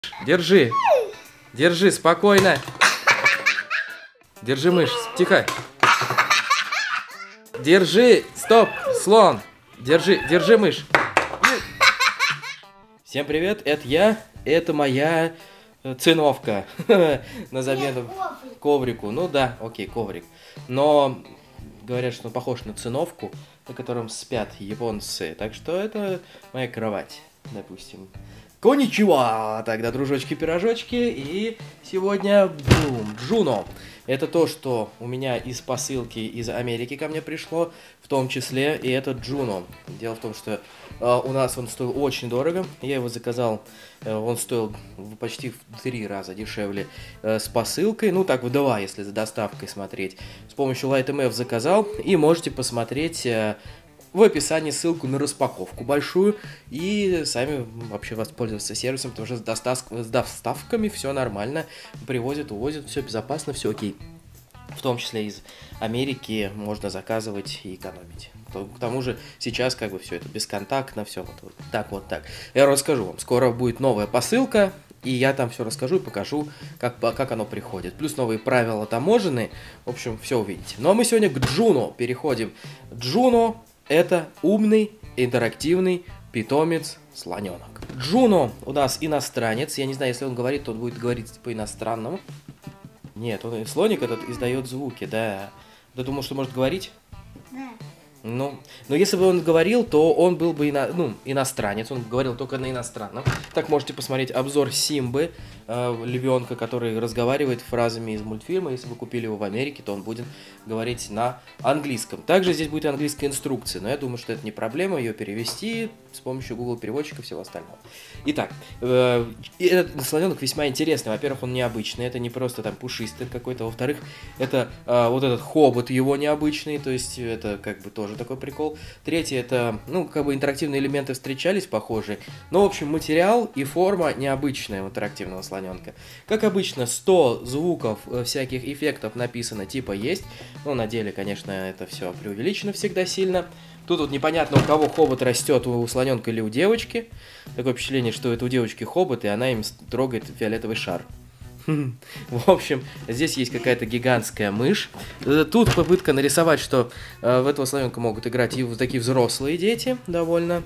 Держи. Держи, спокойно. Держи, мышь. Тихо. Держи. Стоп. Слон. Держи, мышь. Всем привет. Это я. Это моя циновка. На замену коврику. Ну да, окей, коврик. Но говорят, что он похож на циновку, на котором спят японцы. Так что это моя кровать, допустим. Коничева! Тогда, дружочки-пирожочки, и сегодня Джуно. Это то, что у меня из посылки из Америки ко мне пришло, в том числе и этот Джуно. Дело в том, что у нас он стоил очень дорого, я его заказал, он стоил почти в 3 раза дешевле с посылкой, ну так в 2, если за доставкой смотреть. С помощью LightMF заказал, и можете посмотреть в описании ссылку на распаковку большую и сами вообще воспользоваться сервисом, потому что с доставками все нормально, привозят, увозят, все безопасно, все окей. В том числе из Америки можно заказывать и экономить. К тому же сейчас как бы все это бесконтактно, все вот так. Я расскажу вам, скоро будет новая посылка, и я там все расскажу и покажу, как оно приходит. Плюс новые правила таможенные, в общем, все увидите. Ну а мы сегодня к Джуно переходим. Джуно — это умный, интерактивный питомец-слоненок. Джуно у нас иностранец. Я не знаю, если он говорит, то он будет говорить по-иностранному. Нет, слоник этот издает звуки, да. Ты думал, что может говорить? Да. Ну, но если бы он говорил, то он был бы иностранец, он говорил только на иностранном. Так, можете посмотреть обзор Симбы, львенка, который разговаривает фразами из мультфильма. Если вы купили его в Америке, то он будет говорить на английском. Также здесь будет английская инструкция, но я думаю, что это не проблема ее перевести с помощью Google переводчика и всего остального. Итак, этот слоненок весьма интересный. Во-первых, он необычный, это не просто там пушистый какой-то. Во-вторых, это вот этот хобот его необычный, то есть это как бы тоже такой прикол. Третье, это, ну, как бы интерактивные элементы встречались похожие, но, в общем, материал и форма необычная у интерактивного слоненка. Как обычно, 100 звуков, всяких эффектов написано, типа есть, но на деле, конечно, это все преувеличено всегда сильно. Тут вот непонятно, у кого хобот растет, у слоненка или у девочки. Такое впечатление, что это у девочки хобот, и она им трогает фиолетовый шар. В общем, здесь есть какая-то гигантская мышь. Тут попытка нарисовать, что в этого слоненка могут играть и такие взрослые дети довольно.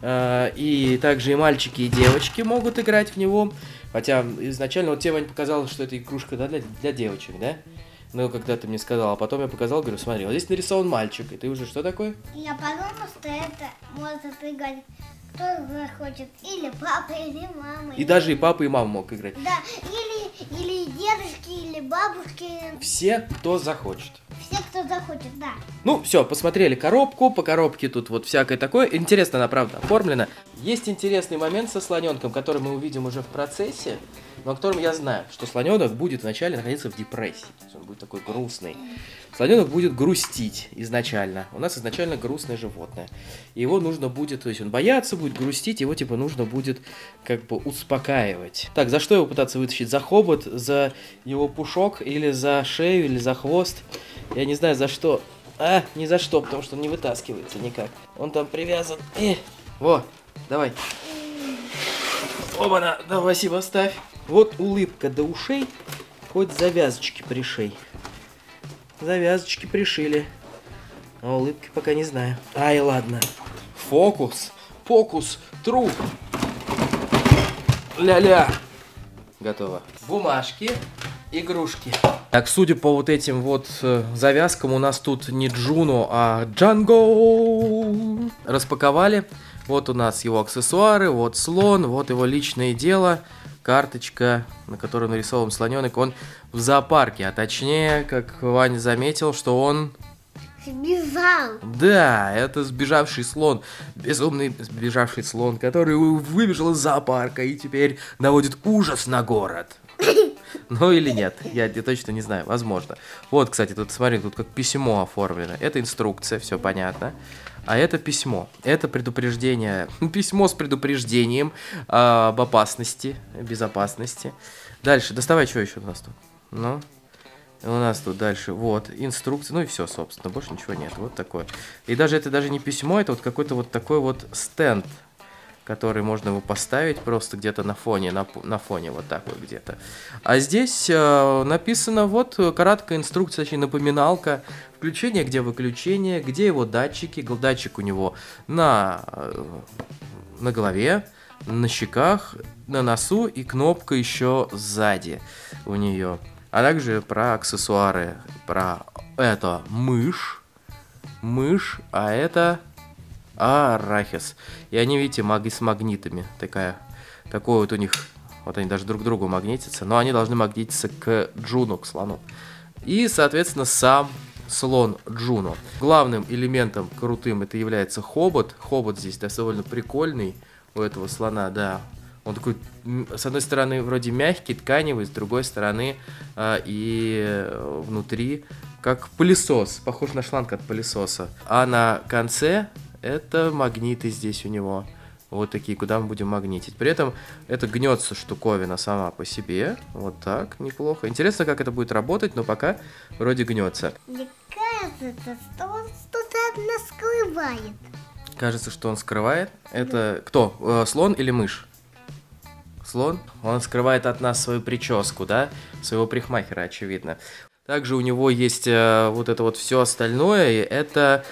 И также и мальчики, и девочки могут играть в него. Хотя изначально вот тебе, Вань, показалось, что это игрушка, да, для девочек, да? Ну, когда ты мне сказал, а потом я показал, говорю, смотри, вот здесь нарисован мальчик, и ты уже что такое? Я подумала, что это может играть кто захочет, или папа, или мама. И даже и папа, и мама мог играть. Да, или дедушки, или бабушки. Все, кто захочет. Все, кто захочет, да. Ну, все, посмотрели коробку, по коробке тут вот всякое такое. Интересно, она, правда, оформлена. Есть интересный момент со слоненком, который мы увидим уже в процессе, но о котором я знаю, что слоненок будет вначале находиться в депрессии. То есть он будет такой грустный. Слоненок будет грустить изначально. У нас изначально грустное животное. Его нужно будет, то есть он бояться будет, грустить, его типа нужно будет как бы успокаивать. Так, за что его пытаться вытащить? За хобот, за его пушок, или за шею, или за хвост? Я не знаю за что. Не за что, потому что он не вытаскивается никак. Он там привязан. Во, давай. Оба-на, давай, спасибо, ставь. Вот улыбка до ушей, хоть завязочки пришей. Завязочки пришили. А улыбки пока не знаю. Ай, ладно. Фокус, тру. Ля-ля. Готово. Бумажки, игрушки. Так, судя по вот этим вот завязкам, у нас тут не Джуно, а Джанго. Распаковали. Вот у нас его аксессуары, вот слон, вот его личное дело. Карточка, на которой нарисован слоненок, он в зоопарке, а точнее, как Ваня заметил, что он... Сбежал. Да, это сбежавший слон, безумный сбежавший слон, который выбежал из зоопарка и теперь наводит ужас на город. Ну или нет, я точно не знаю, возможно. Вот, кстати, тут смотри, тут как письмо оформлено. Это инструкция, все понятно. А это письмо. Это предупреждение. Письмо с предупреждением об опасности, безопасности. Дальше, доставай, что еще у нас тут? Ну, у нас тут дальше, вот, инструкция. Ну и все, собственно, больше ничего нет. Вот такое. И даже это даже не письмо, это вот какой-то вот такой вот стенд. который можно его поставить просто где-то на фоне, на фоне вот так вот где-то. А здесь написано вот краткая инструкция, точнее напоминалка, включение, где выключение, где его датчики. Датчик у него на голове, на щеках, на носу и кнопка еще сзади у нее. А также про аксессуары, про это мышь, а это арахис. И они, видите, с магнитами. Такой вот у них, вот они даже друг к другу магнитятся, но они должны магнититься к Джуну, к слону. И, соответственно, сам слон Джуно. Главным элементом крутым это является хобот. Хобот здесь довольно прикольный у этого слона, да. Он такой, с одной стороны, вроде мягкий, тканевый, с другой стороны, и внутри, как пылесос, похож на шланг от пылесоса. А на конце это магниты здесь у него. Вот такие, куда мы будем магнитить. При этом это гнется штуковина сама по себе. Вот так, неплохо. Интересно, как это будет работать, но пока вроде гнется. Мне кажется, что он что-то от нас скрывает. Кажется, что он скрывает. Это кто? Слон или мышь? Слон. Он скрывает от нас свою прическу, да? Своего парикмахера, очевидно. Также у него есть вот это вот все остальное. И это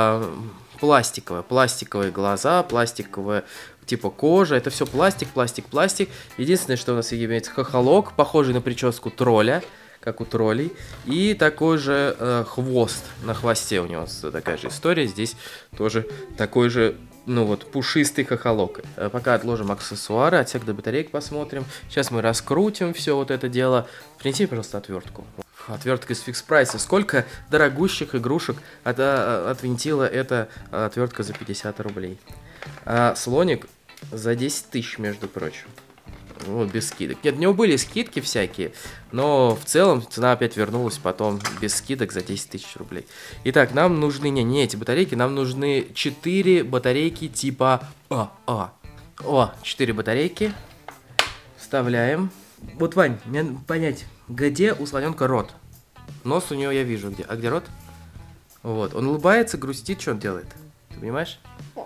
пластиковые глаза, пластиковая типа кожа. Это все пластик. Единственное, что у нас имеется хохолок, похожий на прическу тролля, как у троллей. И такой же хвост на хвосте у него. Такая же история. Здесь тоже такой же, ну вот, пушистый хохолок. Пока отложим аксессуары, отсек до батареек посмотрим. Сейчас мы раскрутим все вот это дело. Принеси, пожалуйста, отвертку. Отвертка из фикс прайса. Сколько дорогущих игрушек отвинтила эта отвертка за 50 рублей. А слоник за 10 тысяч, между прочим. Вот, без скидок. Нет, у него были скидки всякие, но в целом цена опять вернулась потом без скидок за 10 тысяч рублей. Итак, нам нужны не эти батарейки, нам нужны 4 батарейки типа АА. 4 батарейки. Вставляем. Вот, Вань, мне надо понять, где у слоненка рот? Нос у него я вижу, где. А где рот? Вот, он улыбается, грустит, что он делает? Ты понимаешь?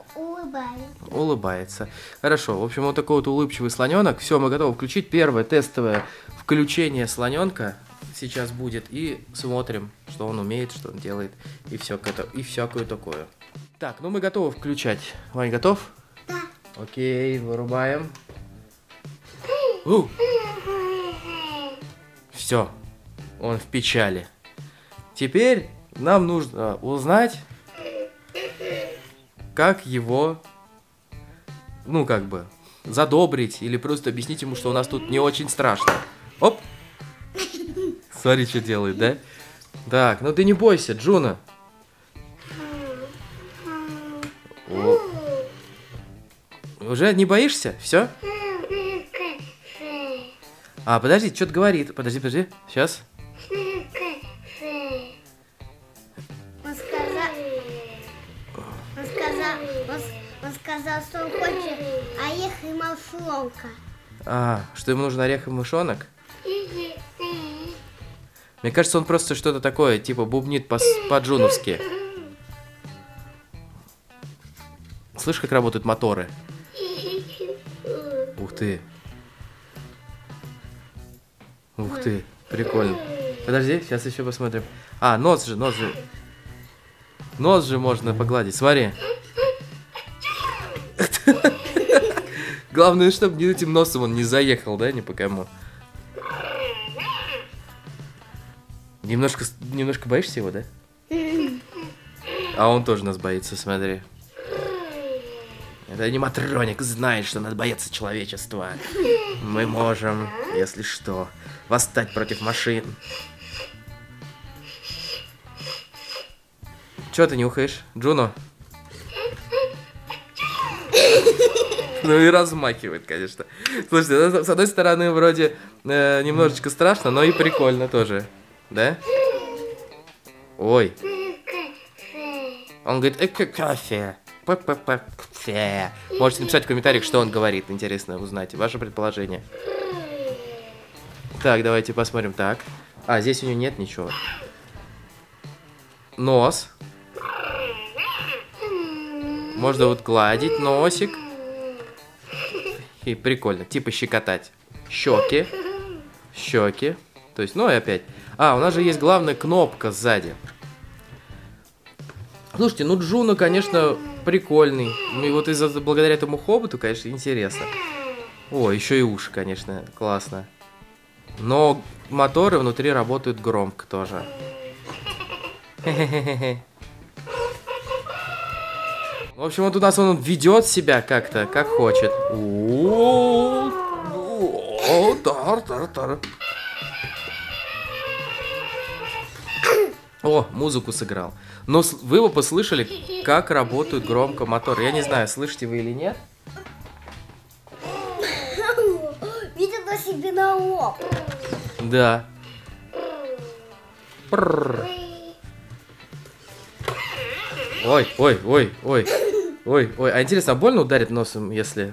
Улыбается. Хорошо, в общем, вот такой вот улыбчивый слоненок. Все, мы готовы включить первое тестовое включение слоненка. Сейчас будет. И смотрим, что он умеет, что он делает. И всякое такое. Так, ну мы готовы включать. Вань, готов? Да. Окей, вырубаем. Все, он в печали. Теперь нам нужно узнать, как его, ну, как бы, задобрить или просто объяснить ему, что у нас тут не очень страшно. Оп! Смотри, что делает, да? Так, ну ты не бойся, Джуна. О. Уже не боишься? Все? А, подожди, что-то говорит. Подожди. Сейчас. Он сказал, что он хочет орех и мышонка. А, что ему нужен орех и мышонок? Мне кажется, он просто что-то такое, типа бубнит по-джуновски. Слышь, как работают моторы? Ух ты. Ух ты, прикольно. Подожди, сейчас еще посмотрим. А, нос же. Нос же можно погладить, смотри. Главное, чтобы не этим носом он не заехал, да, ни по кому. Немножко боишься его, да? А он тоже нас боится, смотри. Это аниматроник знает, что надо бояться человечества. Мы можем, если что, восстать против машин. Чё ты нюхаешь, Джуно? Ну и размахивает, конечно. Слушайте, с одной стороны, вроде немножечко страшно, но и прикольно тоже. Да? Ой. Он говорит, кофе. Можете написать в комментариях, что он говорит. Интересно узнать ваше предположение. Так, давайте посмотрим. Так. А, здесь у него нет ничего. Нос. Можно вот гладить носик. И прикольно, типа щекотать. Щеки. Щеки. То есть, ну и опять. А, у нас же есть главная кнопка сзади. Слушайте, ну Джуно, конечно, прикольный. Ну и вот благодаря этому хоботу, конечно, интересно. О, еще и уши, конечно, классно. Но моторы внутри работают громко тоже. В общем, вот у нас он ведет себя как-то, как хочет. О, музыку сыграл. Но вы бы послышали, как работают громко моторы. Я не знаю, слышите вы или нет. Видит на себе на лоб. Да. Ой, ой, ой, ой. Ой, ой. А интересно, а больно ударит носом, если...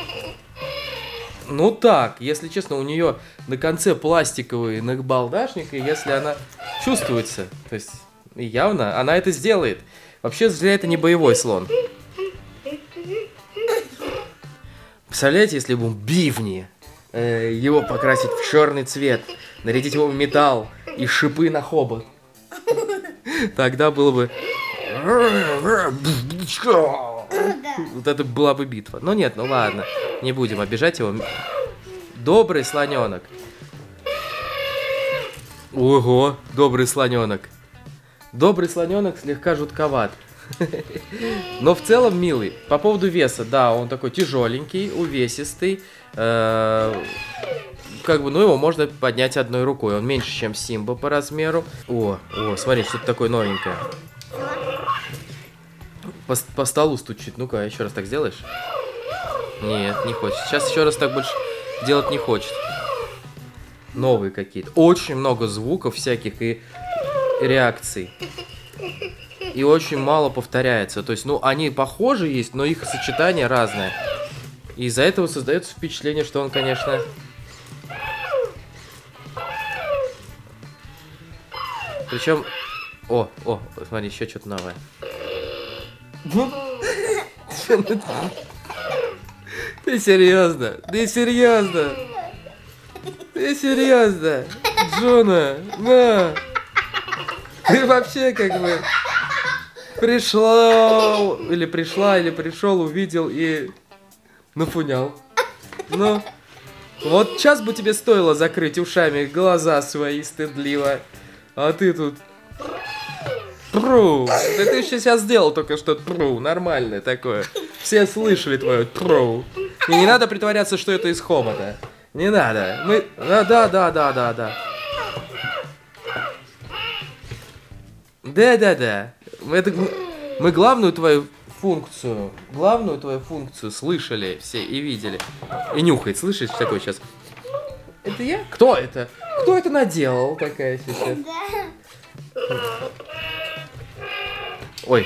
Ну так, если честно, у нее на конце пластиковый набалдашник, и если она чувствуется, то есть явно она это сделает. Вообще, зря это не боевой слон. Представляете, если бы бивни его покрасить в черный цвет, нарядить его в металл и шипы на хобот, тогда было бы... Вот это была бы битва. Но нет, ну ладно, не будем обижать его. Добрый слоненок. Ого, добрый слоненок. Добрый слоненок слегка жутковат. Но в целом милый. По поводу веса, да, он такой тяжеленький, увесистый. Как бы, ну его можно поднять одной рукой. Он меньше, чем Симба по размеру. О, смотри, что-то такое новенькое. По столу стучит. Ну-ка, еще раз так сделаешь? Нет, не хочет. Сейчас еще раз так больше делать не хочет. Новые какие-то. Очень много звуков всяких и реакций. И очень мало повторяется. То есть, ну, они похожи есть, но их сочетание разное. И из-за этого создается впечатление, что он, конечно... Причем... О, смотри, еще что-то новое. Ты серьезно? Ты серьезно? Ты серьезно? Джуно, на! Ты вообще как бы пришла, или пришел, увидел и нафунял. Ну, вот сейчас бы тебе стоило закрыть ушами глаза свои стыдливо, а ты тут... Пру! Да ты еще сейчас сделал только что пру, нормальное такое. Все слышали твое пру. И не надо притворяться, что это из хобота. Не надо. Мы... Да. Да. Мы главную твою функцию слышали все и видели. И нюхает, слышишь, такой сейчас. Это я? Кто это? Кто это наделал? Такая сейчас. Ой.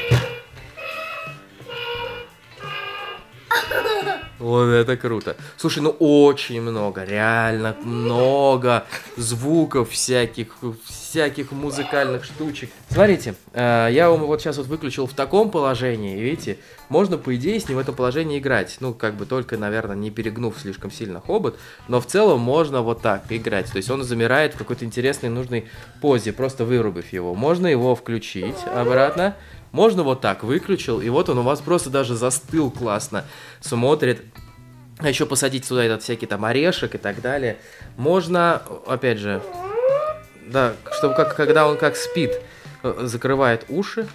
Вот это круто. Слушай, ну очень много, реально много звуков всяких музыкальных штучек. Смотрите, я вам вот сейчас вот выключил в таком положении, видите, можно по идее с ним в этом положении играть. Ну, как бы только, наверное, не перегнув слишком сильно хобот, но в целом можно вот так играть. То есть он замирает в какой-то интересной нужной позе, просто вырубив его. Можно его включить обратно. Можно вот так, выключил, и вот он у вас просто даже застыл классно, смотрит. А еще посадить сюда этот всякий там орешек и так далее. Можно, опять же, да, чтобы когда он как спит, закрывает уши.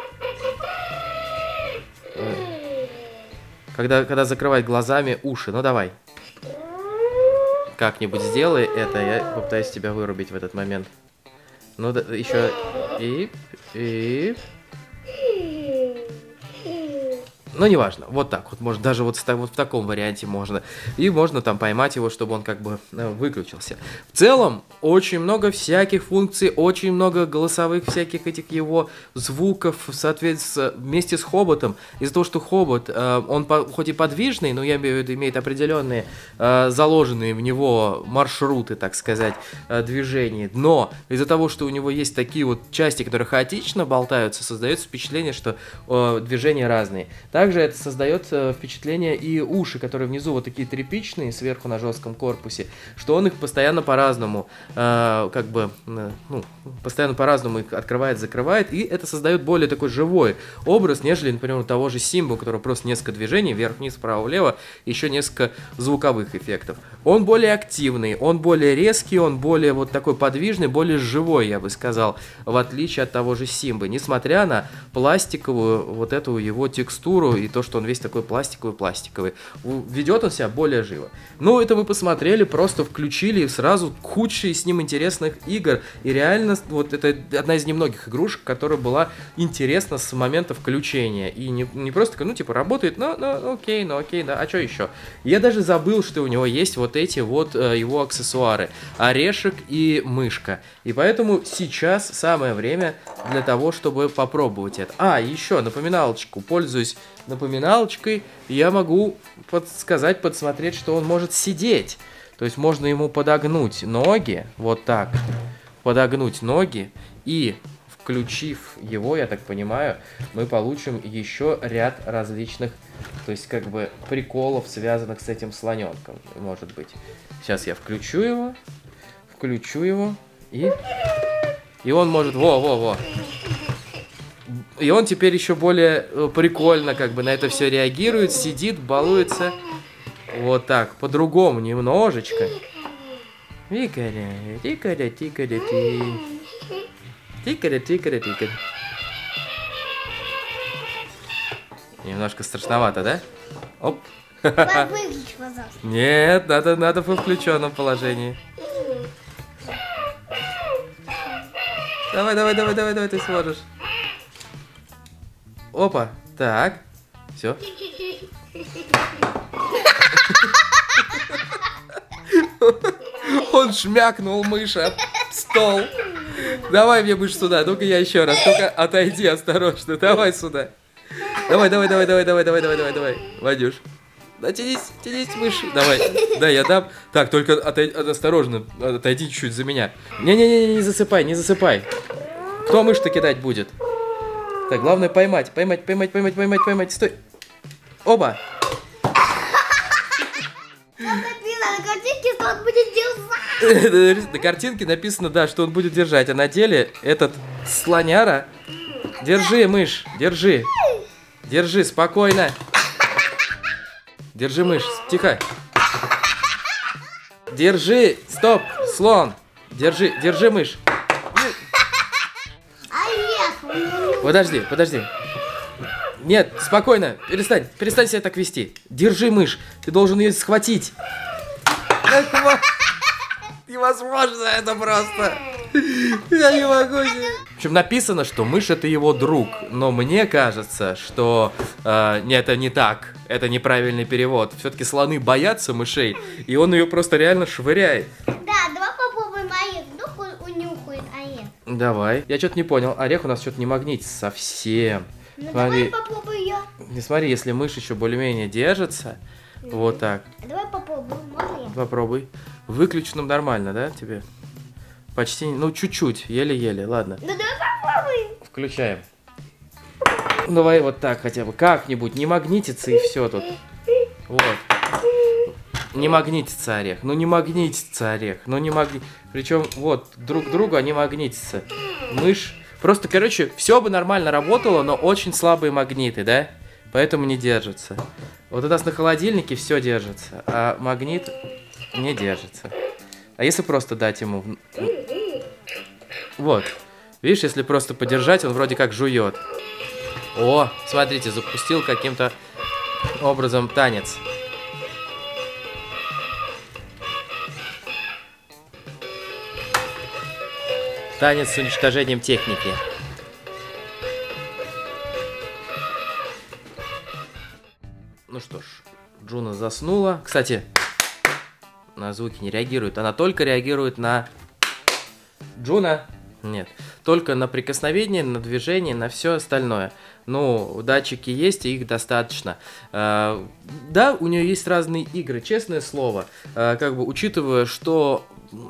Когда закрывает глазами уши. Ну давай. Как-нибудь сделай это, я попытаюсь тебя вырубить в этот момент. Ну да, еще и... Ну, неважно, вот так вот, может, даже вот в таком варианте можно. И можно там поймать его, чтобы он как бы выключился. В целом, очень много всяких функций, очень много голосовых всяких этих его звуков, соответственно, вместе с хоботом. Из-за того, что хобот, он хоть и подвижный, но я имею в виду, имеет определенные заложенные в него маршруты, так сказать, движений. Но из-за того, что у него есть такие вот части, которые хаотично болтаются, создается впечатление, что движения разные. Также это создает впечатление и уши, которые внизу вот такие тряпичные, сверху на жестком корпусе, что он их постоянно по-разному, постоянно по-разному их открывает, закрывает, и это создает более такой живой образ, нежели, например, у того же Симбы, у которого просто несколько движений, вверх-вниз, вправо-влево, еще несколько звуковых эффектов. Он более активный, он более резкий, он более вот такой подвижный, более живой, я бы сказал, в отличие от того же Симбы, несмотря на пластиковую вот эту его текстуру и то, что он весь такой пластиковый. Ведет он себя более живо. Ну, это вы посмотрели, просто включили и сразу куча с ним интересных игр. И реально, вот это одна из немногих игрушек, которая была интересна с момента включения. И не просто, ну, типа, работает, окей, да, а что еще? Я даже забыл, что у него есть вот эти вот его аксессуары. Орешек и мышка. И поэтому сейчас самое время для того, чтобы попробовать это. А, еще напоминалочку. Пользуюсь напоминалочкой, я могу подсмотреть, что он может сидеть. То есть можно ему подогнуть ноги, вот так, подогнуть ноги, и включив его, я так понимаю, мы получим еще ряд различных, то есть как бы приколов, связанных с этим слоненком, может быть. Сейчас я включу его, и он может, во. И он теперь еще более прикольно как бы на это все реагирует, сидит, балуется. Вот так, по-другому немножечко. Тикаря. Немножко страшновато, да? Оп. Выключи, пожалуйста. Нет, надо в включенном положении. Давай, ты сможешь. Опа, так, все. Он шмякнул мышь об стол. Давай мне мышь сюда, ну-ка я еще раз, только отойди осторожно, давай сюда. Давай, Вадюш. Да, тянись, мышь, давай, да, я дам. Так, только осторожно, отойди чуть-чуть за меня. Не засыпай. Кто мышь-то кидать будет? Так, главное поймать, стой. Оба. На картинке, что он будет держать. На картинке написано, да, что он будет держать, а на деле этот слоняра... Держи, мышь, держи, спокойно. Держи, мышь, тихо. Держи, стоп, слон. Держи, мышь. Подожди. Нет, спокойно, перестань себя так вести. Держи мышь, ты должен ее схватить. Невозможно это просто. Я не могу. В общем, написано, что мышь это его друг, но мне кажется, что это не так. Это неправильный перевод. Все-таки слоны боятся мышей, и он ее просто реально швыряет. Да, давай попробуем орех. Вдруг унюхает орех. Давай. Я что-то не понял. Орех у нас что-то не магнитится совсем. Ну смотри. давай попробуй ее. Не смотри, если мышь еще более-менее держится, вот так. Давай попробуем, можно я? Попробуй. Выключенным нормально, да, тебе? Почти, ну чуть-чуть, еле-еле, ладно. Ну давай попробуем. Включаем. Давай вот так хотя бы, как-нибудь, не магнитится и все тут. Вот. Не магнитится орех, Причем вот, друг к другу они магнитятся. Мышь. Просто, короче, все бы нормально работало, но очень слабые магниты, да? Поэтому не держится. Вот у нас на холодильнике все держится, а магнит не держится. А если просто дать ему... Вот. Видишь, если просто подержать, он вроде как жует. О, смотрите, запустил каким-то образом танец. Танец с уничтожением техники. Ну что ж, Джуна заснула. Кстати, на звуки не реагирует. Она только реагирует на... Джуна? Нет. Только на прикосновение, на движение, на все остальное. Ну, датчики есть, и их достаточно. Да, у нее есть разные игры, честное слово. Как бы, учитывая, что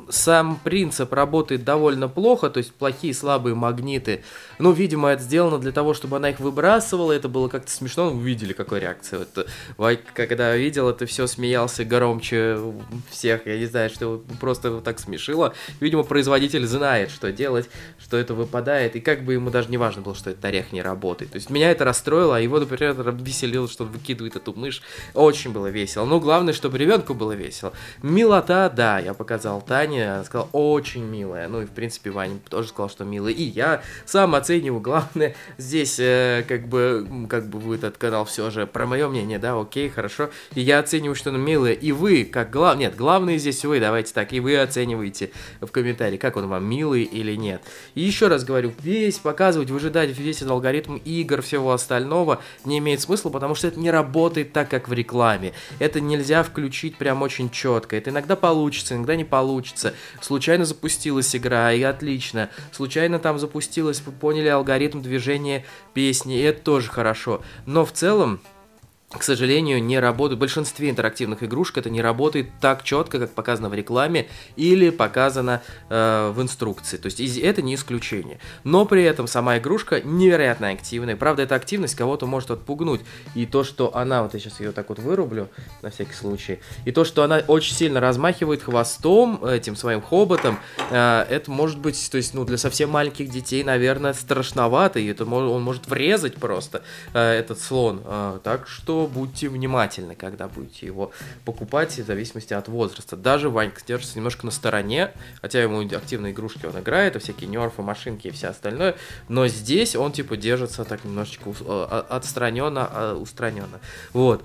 сам принцип работает довольно плохо, то есть плохие слабые магниты. Ну, видимо, это сделано для того, чтобы она их выбрасывала, это было как-то смешно, вы видели, какая реакция. Вот, Вайк, когда видел это все, смеялся громче всех, я не знаю, что его просто вот так смешило. Видимо, производитель знает, что делать, что это выпадает, и как бы ему даже не важно было, что этот орех не работает. То есть меня это расстроило, а его, например, веселило, что он выкидывает эту мышь. Очень было весело. Но главное, чтобы ребенку было весело. Милота, да, я показал Тане, она сказала, очень милая. Ну и, в принципе, Ваня тоже сказал, что милая. И я сам оцениваю. Главное, здесь как бы будет этот канал все же про мое мнение, да, окей, хорошо. И я оцениваю, что она милая. И вы, как нет, главное здесь вы, давайте так, и вы оцениваете в комментарии, как он вам, милый или нет. И еще раз говорю, показывать, выжидать весь этот алгоритм игр, всего остального не имеет смысла, потому что это не работает так, как в рекламе. Это нельзя включить прям очень четко. Это иногда получится, иногда не получится. Случайно запустилась игра, и отлично. Случайно там запустилась, вы поняли алгоритм движения песни, и это тоже хорошо. Но в целом, к сожалению, не работает. В большинстве интерактивных игрушек это не работает так четко, как показано в рекламе или показано в инструкции. То есть это не исключение. Но при этом сама игрушка невероятно активная. Правда, эта активность кого-то может отпугнуть. И то, что она, вот я сейчас ее так вот вырублю, на всякий случай, и то, что она очень сильно размахивает хвостом, этим своим хоботом, это может быть, то есть, ну, для совсем маленьких детей, наверное, страшновато, и это он может врезать просто, этот слон. Так что будьте внимательны, когда будете его покупать, в зависимости от возраста. Даже Ванька держится немножко на стороне, хотя ему активные игрушки он играет, всякие нерфы, машинки и все остальное, но здесь он типа держится так немножечко отстраненно, устраненно. Вот.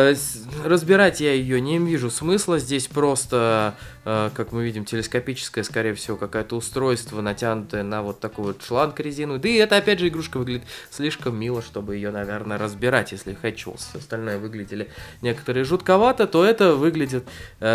Разбирать я ее не вижу смысла, здесь просто, как мы видим, телескопическое, скорее всего, какое-то устройство, натянутое на вот такой вот шланг резину. Да и это, опять же, игрушка выглядит слишком мило, чтобы ее, наверное, разбирать, если хочу. Остальное выглядели некоторые жутковато, то это выглядит,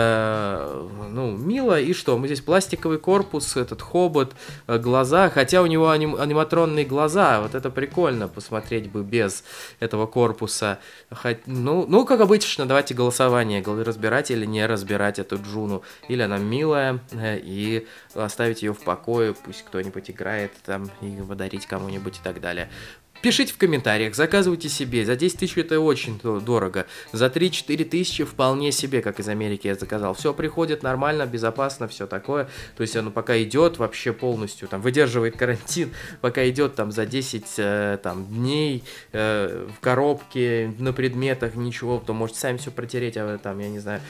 ну, мило. И что? Мы здесь пластиковый корпус, этот хобот, глаза, хотя у него аниматронные глаза, вот это прикольно посмотреть бы без этого корпуса. Ну, как обычно, давайте голосование, разбирать или не разбирать эту Джуну, или она милая, и оставить ее в покое, пусть кто-нибудь играет там, и подарить кому-нибудь и так далее. Пишите в комментариях, заказывайте себе, за 10 тысяч это очень дорого, за 3-4 тысячи вполне себе, как из Америки я заказал. Все приходит нормально, безопасно, все такое, то есть оно пока идет вообще полностью, там, выдерживает карантин, пока идет там за 10 там, дней в коробке, на предметах, ничего, то можете сами все протереть, там, я не знаю,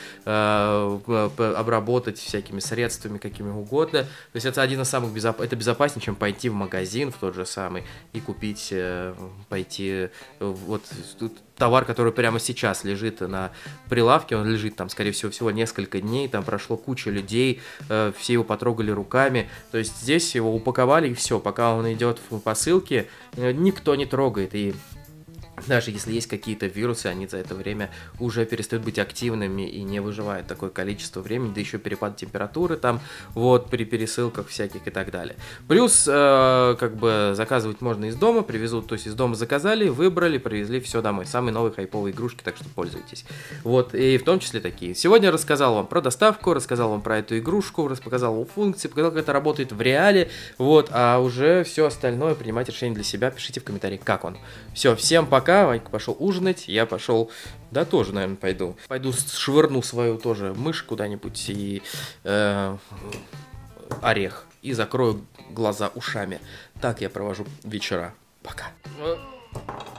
обработать всякими средствами, какими угодно, то есть это один из самых это безопаснее, чем пойти в магазин в тот же самый и купить... пойти, вот тут товар, который прямо сейчас лежит на прилавке, он лежит там, скорее всего несколько дней, там прошло куча людей, все его потрогали руками, то есть здесь его упаковали и все, пока он идет в посылке, никто не трогает, и даже если есть какие-то вирусы, они за это время уже перестают быть активными и не выживают такое количество времени, да еще перепад температуры там, вот, при пересылках всяких и так далее. Плюс, как бы, заказывать можно из дома, привезут, то есть из дома заказали, выбрали, привезли все домой. Самые новые хайповые игрушки, так что пользуйтесь. Вот, и в том числе такие. Сегодня рассказал вам про доставку, рассказал вам про эту игрушку, показал вам функции, показал, как это работает в реале, вот, а уже все остальное принимайте решение для себя, пишите в комментариях, как он. Все, всем пока. Ванька пошел ужинать, я пошел, да, тоже, наверное, пойду. Пойду швырну свою тоже мышь куда-нибудь и орех. И закрою глаза ушами. Так я провожу вечера. Пока.